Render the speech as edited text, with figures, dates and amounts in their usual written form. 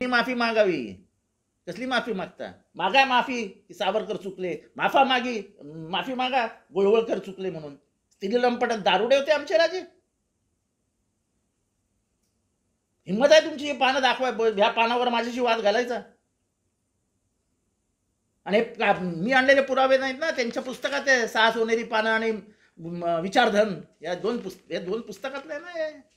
माफी मागावी. कसली माफी मागता? मागा माफी की सावरकर चुकले, माफी मागा गोळवळकर चुकले म्हणून. स्त्रीलंपट दारुडे होते आमचे राजे. हिंमत आहे तुमची हे पानं दाखवाय, ह्या पानावर माझ्याशी वाद घालायचा. आणि मी आणलेले पुरावे नाहीत ना, त्यांच्या पुस्तकात आहे 6 सोनेरी पानं आणि विचारधन, या दोन पुस्तकातले ना.